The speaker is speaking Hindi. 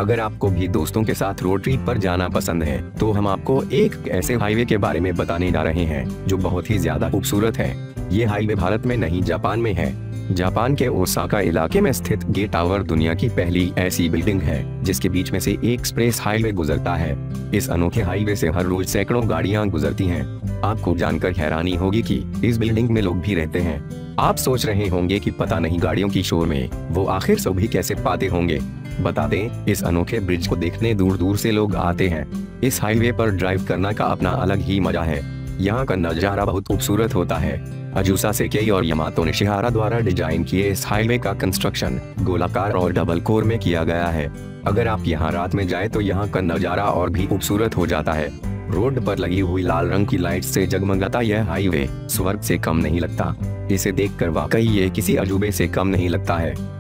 अगर आपको भी दोस्तों के साथ रोड ट्रिप पर जाना पसंद है तो हम आपको एक ऐसे हाईवे के बारे में बताने जा रहे हैं जो बहुत ही ज्यादा खूबसूरत है। ये हाईवे भारत में नहीं जापान में है। जापान के ओसाका इलाके में स्थित ये टावर दुनिया की पहली ऐसी बिल्डिंग है जिसके बीच में से एक एक्सप्रेस हाईवे गुजरता है। इस अनोखे हाईवे से हर रोज सैकड़ों गाड़ियां गुजरती हैं। आपको जानकर हैरानी होगी कि इस बिल्डिंग में लोग भी रहते हैं। आप सोच रहे होंगे कि पता नहीं गाड़ियों की शोर में वो आखिर सभी कैसे पाते होंगे। बता दें, इस अनोखे ब्रिज को देखने दूर दूर से लोग आते हैं। इस हाईवे पर ड्राइव करना का अपना अलग ही मजा है। यहाँ का नजारा बहुत खूबसूरत होता है। अजूसा सेकेई और यामातो निशिहारा द्वारा डिजाइन किए इस हाईवे का कंस्ट्रक्शन गोलाकार और डबल कोर में किया गया है। अगर आप यहाँ रात में जाए तो यहाँ का नजारा और भी खूबसूरत हो जाता है। रोड पर लगी हुई लाल रंग की लाइट से जगमगाता यह हाईवे स्वर्ग से कम नहीं लगता। इसे देखकर वाकई ये किसी अजूबे से कम नहीं लगता है।